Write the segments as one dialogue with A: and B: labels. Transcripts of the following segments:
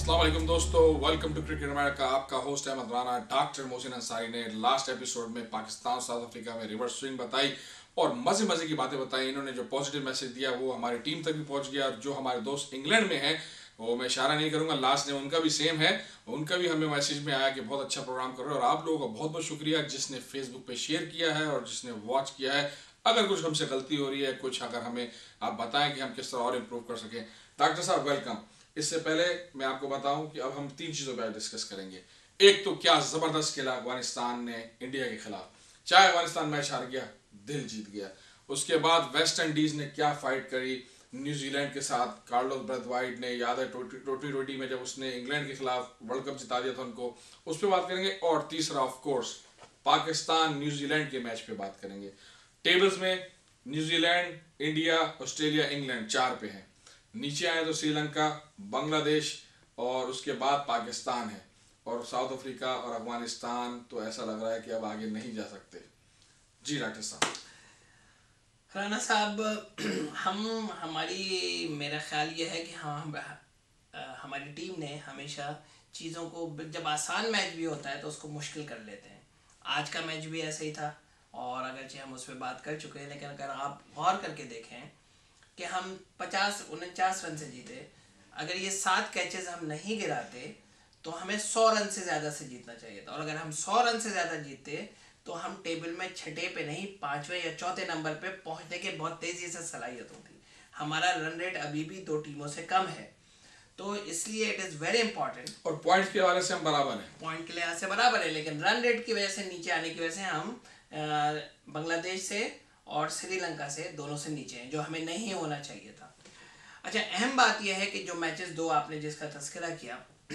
A: अस्सलाम वालेकुम दोस्तों, वेलकम टू क्रिकेट अमेरिका। आपका होस्ट अहमद राना। डॉक्टर मोहसिन अंसारी ने लास्ट एपिसोड में पाकिस्तान साउथ अफ्रीका में रिवर्स स्विंग बताई और मजे की बातें बताई। इन्होंने जो पॉजिटिव मैसेज दिया वो हमारी टीम तक भी पहुंच गया। और जो हमारे दोस्त इंग्लैंड में हैं वो मैं इशारा नहीं करूंगा, लास्ट ने उनका भी सेम है। उनका भी हमें मैसेज में आया कि बहुत अच्छा प्रोग्राम कर रहे हो। और आप लोगों का बहुत बहुत शुक्रिया जिसने फेसबुक पे शेयर किया है और जिसने वॉच किया है। अगर कुछ हमसे गलती हो रही है, कुछ अगर हमें आप बताएं कि हम किस तरह और इम्प्रूव कर सकें। डॉक्टर साहब वेलकम। इससे पहले मैं आपको बताऊं कि अब हम तीन चीज़ों पर डिस्कस करेंगे। एक तो क्या ज़बरदस्त खेला अफगानिस्तान ने इंडिया के खिलाफ, चाहे अफगानिस्तान मैच हार गया, दिल जीत गया। उसके बाद वेस्ट इंडीज़ ने क्या फाइट करी न्यूजीलैंड के साथ। कार्लोस ब्रेथवाइट ने, याद है ट्वेंटी में जब उसने इंग्लैंड के खिलाफ वर्ल्ड कप जिता दिया था उनको, उस पर बात करेंगे। और तीसरा ऑफ कोर्स पाकिस्तान न्यूजीलैंड के मैच पे बात करेंगे। टेबल्स में न्यूजीलैंड, इंडिया, ऑस्ट्रेलिया, इंग्लैंड 4 पे हैं। नीचे आए तो श्रीलंका, बांग्लादेश और उसके बाद पाकिस्तान है। और साउथ अफ्रीका और अफगानिस्तान तो ऐसा लग रहा है कि अब आगे नहीं जा सकते। जी डॉक्टर साहब।
B: राना साहब, हमारी मेरा ख्याल ये है कि हमारी टीम ने हमेशा चीज़ों को, जब आसान मैच भी होता है तो उसको मुश्किल कर लेते हैं। आज का मैच भी ऐसा ही था और अगरचे हम उस पर बात कर चुके हैं, लेकिन अगर आप गौर करके देखें कि हम 50-49 रन से जीते। अगर ये 7 कैचेस हम नहीं गिराते तो हमें 100 रन से ज़्यादा से जीतना चाहिए था। और अगर हम 100 रन से ज़्यादा जीतते तो हम टेबल में छठे पे नहीं 5वें या चौथे नंबर पे पहुंचने के बहुत तेज़ी से सलाहियत होती। हमारा रन रेट अभी भी 2 टीमों से कम है, तो इसलिए इट इज़ वेरी इंपॉर्टेंट।
A: और पॉइंट के हवाले से हम बराबर हैं,
B: पॉइंट के लिहाज से बराबर है, लेकिन रन रेट की वजह से नीचे आने की वजह से हम बांग्लादेश से और श्रीलंका से दोनों से नीचे हैं, जो हमें नहीं होना चाहिए था। अच्छा, अहम बात यह है कि जो मैचेस दो आपने जिसका तस्करा किया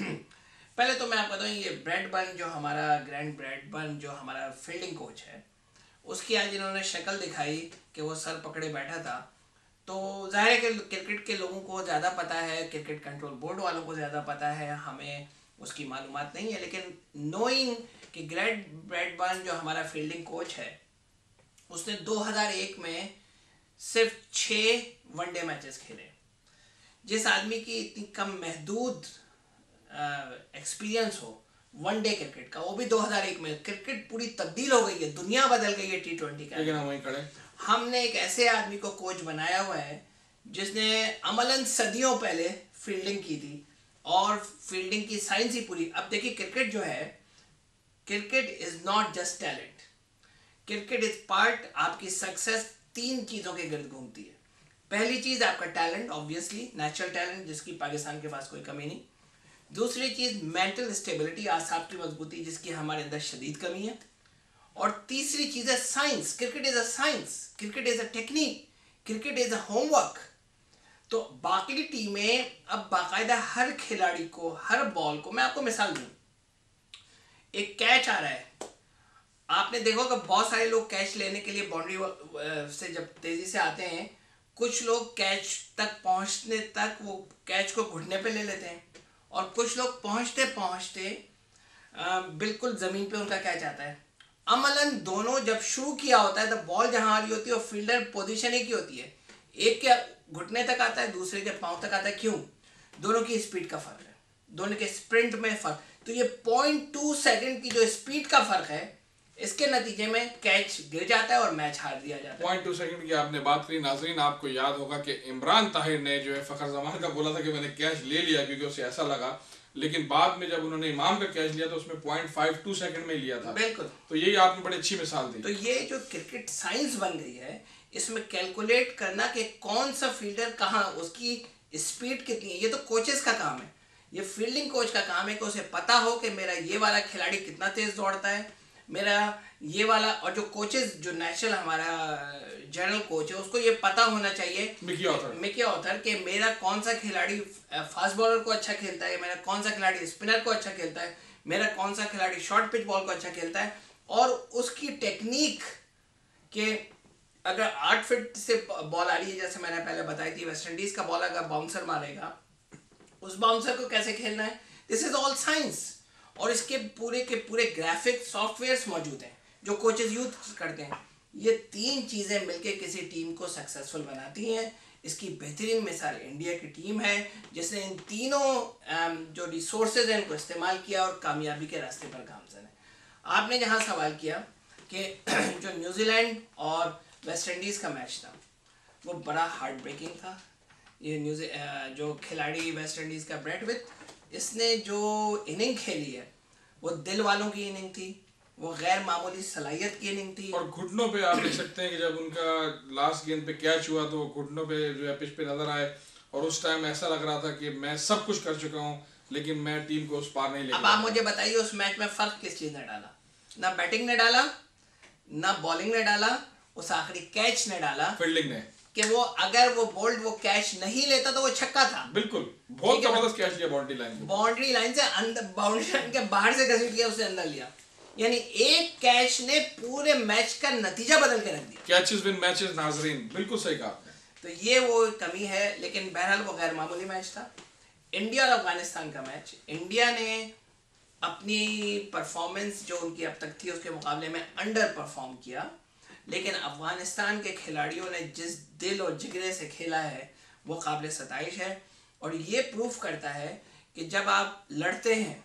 B: पहले तो मैं आपको बताऊँ, ये ब्रैडबर्न जो हमारा ग्रैंड ब्रैडबर्न जो हमारा फील्डिंग कोच है, उसकी आज इन्होंने शक्ल दिखाई कि वो सर पकड़े बैठा था। तो जाहिर है कि क्रिकेट के लोगों को ज़्यादा पता है, क्रिकेट कंट्रोल बोर्ड वालों को ज़्यादा पता है, हमें उसकी मालूमात नहीं है। लेकिन नोइंग कि ग्रैंड ब्रैडबर्न जो हमारा फील्डिंग कोच है, उसने 2001 में सिर्फ 6 वनडे मैचेस खेले। जिस आदमी की इतनी कम महदूद एक्सपीरियंस हो वनडे क्रिकेट का, वो भी 2001 में, क्रिकेट पूरी तब्दील हो गई है, दुनिया बदल गई है T20 का,
A: लेकिन हम वहीं खड़े।
B: हमने एक ऐसे आदमी को कोच बनाया हुआ है जिसने अमलन सदियों पहले फील्डिंग की थी और फील्डिंग की साइंस ही पूरी। अब देखिए, क्रिकेट जो है, cricket is not just talent, cricket is part, आपकी सक्सेस 3 चीज़ों के गिर्द घूमती है। पहली चीज़ आपका टैलेंट, ऑब्वियसली नेचुरल टैलेंट, जिसकी पाकिस्तान के पास कोई कमी नहीं। दूसरी चीज़ मेंटल स्टेबिलिटी, आसाब की मजबूती, जिसकी हमारे अंदर शदीद कमी है। और तीसरी चीज़ है science. Cricket is a science, cricket is a technique, cricket is a homework. तो बाकी टीमें अब बाकायदा हर खिलाड़ी को, हर बॉल को, मैं आपको मिसाल दूँ, एक कैच आ रहा है, आपने देखो कि बहुत सारे लोग कैच लेने के लिए बाउंड्री से जब तेज़ी से आते हैं, कुछ लोग कैच तक पहुंचने तक वो कैच को घुटने पे ले लेते हैं, और कुछ लोग पहुंचते पहुंचते बिल्कुल ज़मीन पे उनका कैच आता है। अमलन दोनों जब शुरू किया होता है तो बॉल जहां आ रही होती है और फील्डर पोजीशन एक ही होती है, एक के घुटने तक आता है, दूसरे के पांव तक आता है। क्यों? दोनों की स्पीड का फर्क है, दोनों के स्प्रिंट में फर्क। तो ये 0.2 सेकंड की जो स्पीड का फर्क है, इसके नतीजे में कैच गिर जाता है और मैच हार दिया जाता है।
A: 0.2 सेकंड की आपने बात करी। नाजरीन, आपको याद होगा कि इमरान ताहिर ने जो है फखर जमान का बोला था कि मैंने कैच ले लिया क्योंकि उसे ऐसा लगा, लेकिन बाद में जब उन्होंने इमाम का कैच लिया तो उसमें 0.52 सेकंड में लिया था।
B: बिल्कुल।
A: तो यही आपने बड़ी अच्छी मिसाल दी।
B: तो ये जो क्रिकेट साइंस बन गई है, इसमें कैलकुलेट करना कि कौन सा फील्डर कहाँ, उसकी स्पीड कितनी है, ये तो कोचेस का काम है। ये फील्डिंग कोच का काम है कि उसे पता हो कि मेरा ये वाला खिलाड़ी कितना तेज दौड़ता है, मेरा ये वाला। और जो कोचेस, जो नेशनल हमारा जनरल कोच है, उसको ये पता होना चाहिए, मिकी ऑथर, कि मेरा कौन सा खिलाड़ी फास्ट बॉलर को अच्छा खेलता है, मेरा कौन सा खिलाड़ी स्पिनर को अच्छा खेलता है, मेरा कौन सा खिलाड़ी शॉर्ट पिच बॉल को अच्छा खेलता है। और उसकी टेक्निक के, अगर 8 फीट से बॉल आ रही है, जैसे मैंने पहले बताई थी, वेस्ट इंडीज का बॉल अगर बाउंसर मारेगा, उस बाउंसर को कैसे खेलना है, दिस इज ऑल साइंस। और इसके पूरे के पूरे ग्राफिक सॉफ्टवेयर्स मौजूद हैं जो कोचेस यूज करते हैं। ये 3 चीज़ें मिलके किसी टीम को सक्सेसफुल बनाती हैं। इसकी बेहतरीन मिसाल इंडिया की टीम है जिसने इन तीनों जो रिसोर्सेज हैं इनको इस्तेमाल किया और कामयाबी के रास्ते पर गामजन है। आपने जहाँ सवाल किया कि जो न्यूजीलैंड और वेस्ट इंडीज़ का मैच था वो बड़ा हार्ट ब्रेकिंग था। ये जो खिलाड़ी वेस्ट इंडीज़ का ब्रेट विथ इसने जो इनिंग खेली है वो दिल वालों की इनिंग थी, वो गैर मामूली सलाहियत की इनिंग थी।
A: और घुटनों पे आप देख सकते हैं कि जब उनका लास्ट गेंद पे कैच हुआ तो घुटनों पे जो है पिच पे नजर आए और उस टाइम ऐसा लग रहा था कि मैं सब कुछ कर चुका हूँ लेकिन मैं टीम को उस पार नहीं ले
B: अब आप मुझे बताइए उस मैच में फर्क किस चीज ने डाला? ना बैटिंग ने डाला, ना बॉलिंग ने डाला, उस आखिरी कैच ने डाला,
A: फील्डिंग ने,
B: कि वो अगर वो बोल्ड वो कैच नहीं लेता तो वो छक्का था।
A: बिल्कुल बहुत जबरदस्त कैच लिया
B: बाउंड्री लाइन से अंदर, बाउंड्री लाइन के बाहर से घसीट लिया, उसे अंदर लिया। यानी एक कैच ने पूरे मैच का नतीजा बदल के रख दिया।
A: कैचेस विन मैचेस नाजरीन, बिल्कुल सही कहा आपने।
B: तो ये वो कमी है, लेकिन बहरहाल वो गैर मामूली मैच था। इंडिया और अफगानिस्तान का मैच, इंडिया ने अपनी परफॉर्मेंस जो उनकी अब तक थी उसके मुकाबले में अंडर परफॉर्म किया, लेकिन अफगानिस्तान के खिलाड़ियों ने जिस दिल और जिगरे से खेला है वो काबिल सताइश है। और ये प्रूफ करता है कि जब आप लड़ते हैं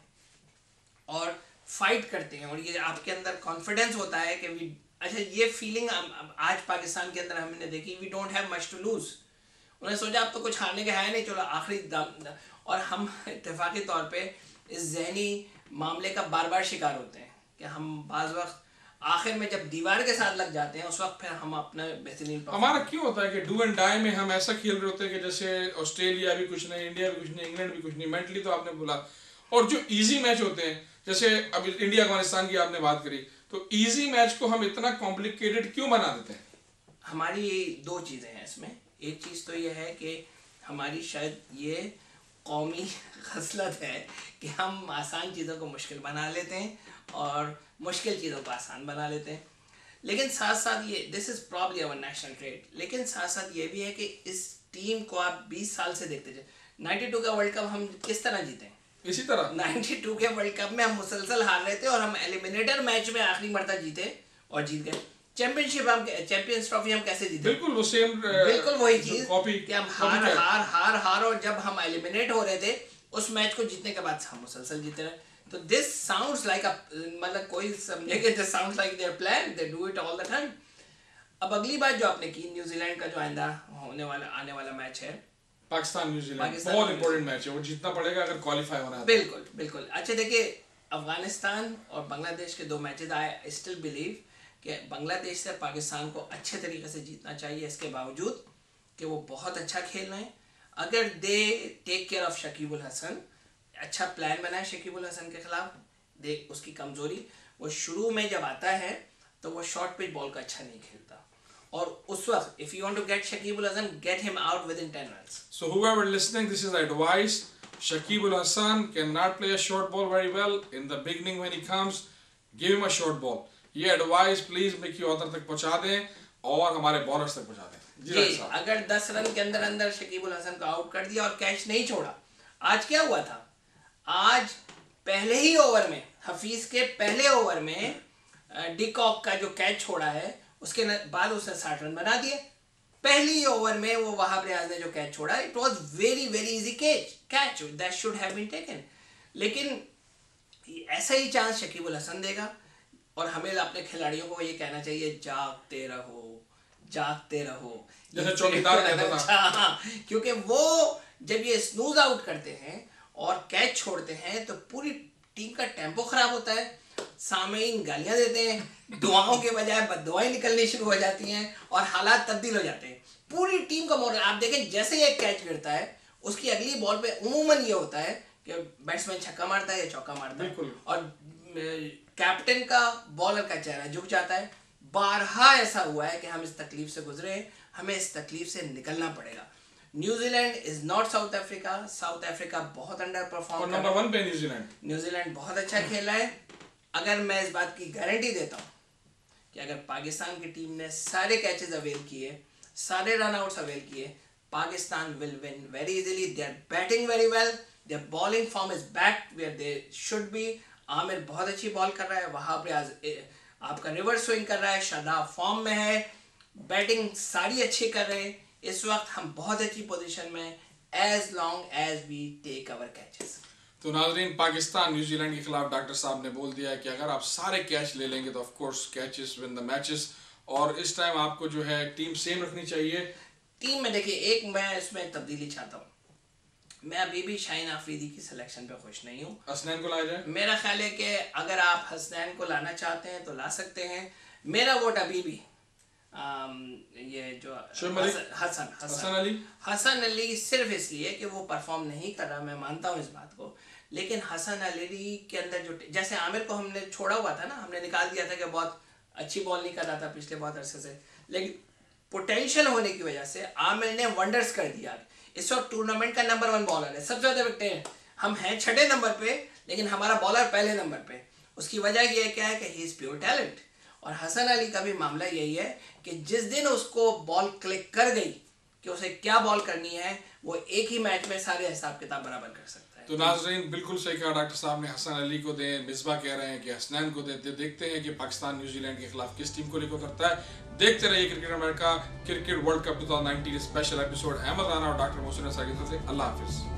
B: और फाइट करते हैं और ये आपके अंदर कॉन्फिडेंस होता है कि वी, अच्छा ये फीलिंग आज पाकिस्तान के अंदर हमने देखी, we don't have much to lose. उन्होंने सोचा अब तो कुछ हारने के है नहीं, चलो आखिरी दम, और हम इत्तेफाकी तौर पे इस जहनी मामले का बार बार शिकार होते हैं कि हम बाज़ वक्त आखिर में जब दीवार के साथ लग जाते हैं उस वक्त फिर हम अपना बेहतरीन
A: हमारा क्यों होता है कि डू एंड डाई में हम ऐसा खेल रहे होते हैं कि जैसे ऑस्ट्रेलिया भी कुछ नहीं, इंडिया भी कुछ नहीं, इंग्लैंड भी कुछ नहीं, मेंटली तो आपने बोला। और जो इजी मैच होते हैं जैसे अब इंडिया अफगानिस्तान की आपने बात करी, तो इजी मैच को हम इतना कॉम्प्लिकेटेड क्यों बना देते हैं?
B: हमारी दो चीज़ें हैं इसमें। एक चीज़ तो ये है कि हमारी शायद ये कौमी खसलत है कि हम आसान चीज़ों को मुश्किल बना लेते हैं और मुश्किल चीज़ों को आसान बना लेते हैं। लेकिन साथ साथ ये this is probably our national trade, लेकिन साथ साथ ये भी है कि इस टीम को आप 20 साल से देखते जाए। 92 का वर्ल्ड कप हम किस तरह जीते हैं?
A: इसी तरह
B: 92 के वर्ल्ड कप में हम मुसलसल हार रहे थे और हम एलिमिनेटर मैच में आखिरी मरतबा जीते और जीत गए। चैंपियनशिप हम चैंपियंस ट्रॉफी हम कैसे जीते?
A: बिल्कुल वो सेम,
B: बिल्कुल वही चीज
A: कॉपी
B: कि हम हार हार हार हार और जब हम एलिमिनेट हो रहे थे उस मैच को जीतने के बाद हम मुसलसल जीते रहे। तो दिस साउंड्स लाइक अ, मतलब कोई समझे कि this sounds like their plan, they do it all the time. अब अगली बात जो आपने की, न्यूजीलैंड का जो आइंदा आने वाला मैच है
A: पाकिस्तान न्यूजीलैंड, बहुत इंपॉर्टेंट मैच है, वो जीतना पड़ेगा अगर क्वालिफाई होना है।
B: बिल्कुल बिल्कुल। अच्छा देखिए, अफगानिस्तान और बांग्लादेश के दो मैचेस, आई स्टिल बिलीव कि बांग्लादेश से पाकिस्तान को अच्छे तरीके से जीतना चाहिए, इसके बावजूद कि वो बहुत अच्छा खेल रहे हैं। अगर they take care of Shakibul Hasan, अच्छा प्लान बनाए शकीबुल हसन के खिलाफ, देख उसकी कमजोरी, वो शुरू में जब आता है तो वो शॉर्ट पिच बॉल का अच्छा नहीं खेलता, और उस वक्त if you want to get Shakibul Hasan, get him out within 10 runs.
A: So whoever listening, this is advice. Shakibul Hasan cannot play a short ball very well in the beginning when he comes. Give him a short ball. ये advice please Mickey Arthur तक पहुंचा दें और हमारे bowlers तक पहुंचा दें।
B: जी, अगर 10 रन के अंदर अंदर शकीबुल हसन को आउट कर दिया और कैच नहीं छोड़ा। आज क्या हुआ था? आज पहले ही ओवर में, हफीज के पहले ओवर में डिकॉक का जो कैच छोड़ा है उसके बाद उसने 60 रन बना दिए। पहली ओवर में वो वहाब रियाज ने जो कैच छोड़ा, it was very very easy catch that should have been taken. लेकिन ऐसा ही चांस शकीबुल हसन देगा और हमें अपने खिलाड़ियों को ये कहना चाहिए, जागते रहो जागते रहो,
A: जैसे चौकीदार कहता था।
B: हाँ, क्योंकि वो जब ये स्नूज आउट करते हैं और कैच छोड़ते हैं तो पूरी टीम का टेम्पो खराब होता है, सामईन गालियां देते हैं, दुआओं के बजाय बददुआएं निकलनी शुरू हो जाती हैं और हालात तब्दील हो जाते हैं। पूरी टीम का मोरल, आप देखें जैसे ही एक कैच गिरता है उसकी अगली बॉल पे उमूमन ये होता है कि बैट्समैन छक्का मारता है या चौका मारता है और कैप्टन का बॉलर का चेहरा झुक जाता है। बारहा ऐसा हुआ है कि हम इस तकलीफ से गुजरे हैं, हमें इस तकलीफ से निकलना पड़ेगा। New Zealand is not South Africa, South Africa बहुत अंडर परफॉर्म,
A: और नंबर 1 पे
B: न्यूजीलैंड बहुत अच्छा खेल रहा है। अगर मैं इस बात की गारंटी देता हूँ कि अगर पाकिस्तान की टीम ने सारे कैचेस अवेल किए, सारे रन आउट्स अवेल किए, Pakistan will win very easily. They are batting very well, their bowling form is back where they should be. Aamir बहुत अच्छी बॉल कर रहा है, वहाब रियाज आपका रिवर्स स्विंग कर रहा है, शादाब फॉर्म में है, बैटिंग सारी अच्छी कर रहे हैं। इस वक्त हम बहुत अच्छी पोजीशन में as long as we take our catches.
A: तो नाजरीन, पाकिस्तान न्यूजीलैंड के खिलाफ डॉक्टर साहब ने बोल दिया है कि अगर आप सारे कैच ले लेंगे तो of course catches win the matches. और इस टाइम आपको जो है टीम सेम रखनी चाहिए।
B: टीम में देखिए, एक मैं इसमें तब्दीली चाहता हूँ। मैं अभी भी शाहीन आफरीदी की सिलेक्शन पे खुश नहीं हूँ।
A: हसनैन को लाया जाए।
B: मेरा ख्याल है कि अगर आप हसनैन को लाना चाहते हैं तो ला सकते हैं। मेरा वोट अभी भी ये जो हसन अली सिर्फ इसलिए कि वो परफॉर्म नहीं कर रहा, मैं मानता हूँ इस बात को, लेकिन हसन अली के अंदर जो, जैसे आमिर को हमने छोड़ा हुआ था ना, हमने निकाल दिया था कि बहुत अच्छी बॉल नहीं कर रहा था पिछले बहुत अरसे से, लेकिन पोटेंशियल होने की वजह से आमिर ने वंडर्स कर दिया। इस वक्त टूर्नामेंट का नंबर 1 बॉलर है, सबसे ज्यादा विकेटें हम हैं 6 नंबर पे, लेकिन हमारा बॉलर पहले नंबर पे। उसकी वजह यह क्या है कि ही इज प्योर टैलेंट। और हसन अली का भी मामला यही है कि जिस दिन उसको बॉल क्लिक कर गई कि उसे क्या बॉल करनी है, वो एक ही मैच में सारे हिसाब किताब बराबर कर सकता है।
A: तो नाजरीन, बिल्कुल सही कहा डॉक्टर साहब ने। हसन अली को दें, मिसबा कह रहे हैं कि हसनैन को दें। देखते हैं कि पाकिस्तान न्यूजीलैंड के खिलाफ किस टीम को लेकर उतरता है। देखते रहिए cricket America cricket world cup 2019 special episode. Ahmad Rana और डॉक्टर मोहसिन अंसारी से अल्लाह हाफिज।